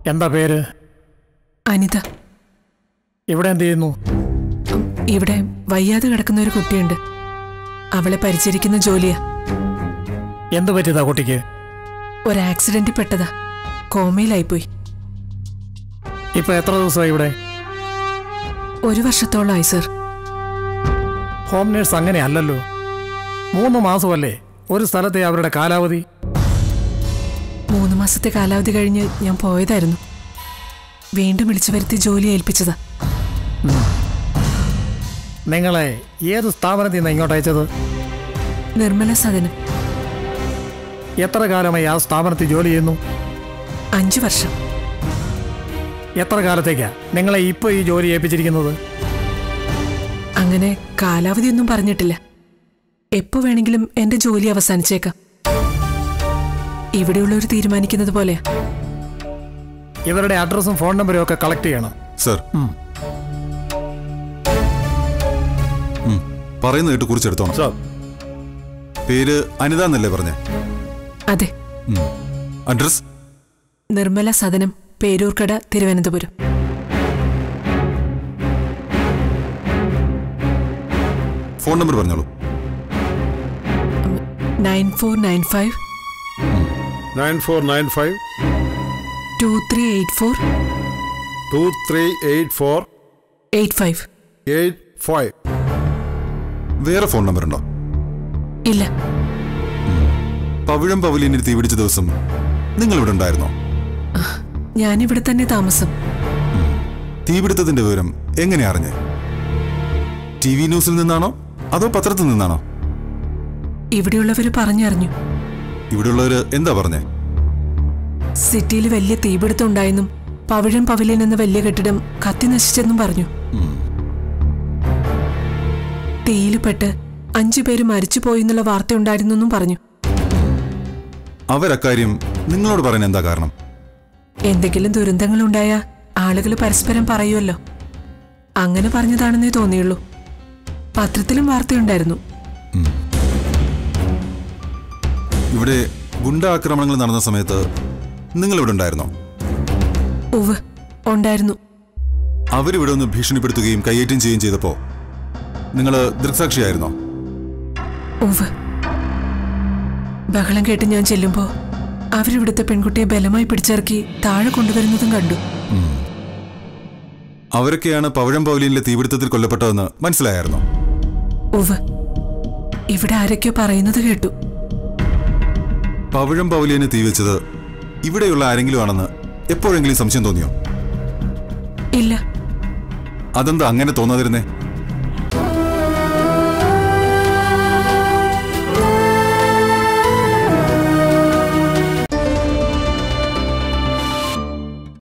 എന്താ പേര്? അനിത. ഇവിടെ എന്ത് ചെയ്യുന്നു? ഇവിടെ വയ്യാതെ കിടക്കുന്ന ഒരു കുട്ടിയുണ്ട്. അവളെ പരിചരിക്കുന്ന ജോലിയാ. എന്ത് പറ്റിയതാ കുട്ടിക്ക്? ഒരു ആക്സിഡന്റിൽ പെട്ടതാ. കോമയിലായിപ്പോയി. ഇപ്പൊ എത്ര ദിവസമായി ഇവിടെ? 1 വർഷത്തോളമായി സർ. ഹോം നേഴ്സ് അങ്ങനെ അല്ലല്ലോ. 3 മാസമല്ലേ ഒരു സ്ഥലത്തെ അവരുടെ കാലാവധി? 3 മാസത്തെ കാലാവധി കഴിഞ്ഞ് ഞാൻ പോയതായിരുന്നു. വീണ്ടും വിളിച്ചു വരുത്തി ജോലി ഏൽപ്പിച്ചതാ. നിങ്ങളെ ഏത് സ്ഥാപനത്തിൽ നിന്ന് ഇങ്ങോട്ട് അയച്ചത്? നിർമ്മല സദനം. എത്ര കാലമായി ആ സ്ഥാപനത്തിൽ ജോലി ചെയ്യുന്നു? 5 വർഷം. എത്ര കാലത്തേക്കാ നിങ്ങളെ ഇപ്പോൾ ഈ ജോലി ഏൽപ്പിച്ചിരിക്കുന്നത്? അങ്ങനെ കാലാവധിയൊന്നും പറഞ്ഞിട്ടില്ല. എപ്പോ വേണമെങ്കിലും എന്റെ ജോലി അവസാനിച്ചേക്കാം. ഇവിടെയുള്ളവർ തീരുമാനിക്കുന്നത് പോലെയാ. ഇവരുടെ അഡ്രസ്സും ഫോൺ നമ്പറും ഒക്കെ കളക്ട് ചെയ്യണം സർ. പറയുന്ന കേട്ട് കുറിച്ചെടുത്തോണം സാർ. പേര് അനിത എന്നല്ലേ പറഞ്ഞേ? അതെ. Address? Nirmala Sadanam, Peroorkada, Thiruvananthapuram. Phone number പറഞ്ഞോളൂ. 9495 9495 2384 2384 85. 85. വേറെ ഫോൺ നമ്പർ ഉണ്ടോ? ഇല്ല. പവിഴം പവലിയനിൽ തീപിടിച്ച ദിവസം നിങ്ങൾ ഇവിടെ ഉണ്ടായിരുന്നോ? ഞാനിവിടെ തന്നെ താമസം. തീപിടുത്തത്തിന്റെ വിവരം എങ്ങനെ അറിഞ്ഞേ? TV ന്യൂസിൽ നിന്നാണോ അതോ പത്രത്തിൽ നിന്നാണോ? ഇവിടെയുള്ളവര് പറഞ്ഞറിഞ്ഞു. ഇവിടെയുള്ളവര് എന്താ പറഞ്ഞേ? സിറ്റിയിൽ വലിയ തീപിടുത്തം ഉണ്ടായെന്നും പവിഴം പവലിയൻ എന്ന വലിയ കെട്ടിടം കത്തി നശിച്ചെന്നും പറഞ്ഞു. തീയിൽപ്പെട്ട് 5 പേര് മരിച്ചുപോയെന്നുള്ള വാർത്ത ഉണ്ടായിരുന്നെന്നും പറഞ്ഞു. അവരക്കാര്യം നിങ്ങളോട് പറയാൻ എന്താ കാരണം? എന്തെങ്കിലും ദുരന്തങ്ങളുണ്ടായ ആളുകൾ പരസ്പരം പറയുമല്ലോ. അങ്ങനെ പറഞ്ഞതാണെന്നേ തോന്നിയുള്ളൂ. പത്രത്തിലും വാർത്തയുണ്ടായിരുന്നു. ഇവിടെ ഗുണ്ട ആക്രമണങ്ങൾ നടന്ന സമയത്ത് നിങ്ങൾ ഇവിടെ ഉണ്ടായിരുന്നോ? ഉവ്വ്, ഉണ്ടായിരുന്നു. അവരിവിടെ ഒന്ന് ഭീഷണിപ്പെടുത്തുകയും കയ്യേറ്റം ചെയ്യുകയും ചെയ്തപ്പോ നിങ്ങൾ ദൃക്സാക്ഷിയായിരുന്നോ? ഉവ്വ്. ബഹളം കേട്ട് ഞാൻ ചെല്ലുമ്പോ അവരിവിടുത്തെ പെൺകുട്ടിയെ ബലമായി പിടിച്ചിറക്കി താഴെ കൊണ്ടുവരുന്നതും കണ്ടു. അവരൊക്കെയാണ് പവിഴം പവലിയനിലെ തീപിടുത്തത്തിൽ കൊല്ലപ്പെട്ടതെന്ന് മനസ്സിലായിരുന്നോ? ഉവ്വ്. ഇവിടെ ആരൊക്കെയോ പറയുന്നത് കേട്ടു. പവിഴം പവലിയന് തീവെച്ചത് ഇവിടെയുള്ള ആരെങ്കിലും ആണെന്ന് എപ്പോഴെങ്കിലും സംശയം തോന്നിയോ? ഇല്ല. അതെന്താ അങ്ങനെ തോന്നാതിരുന്നേ?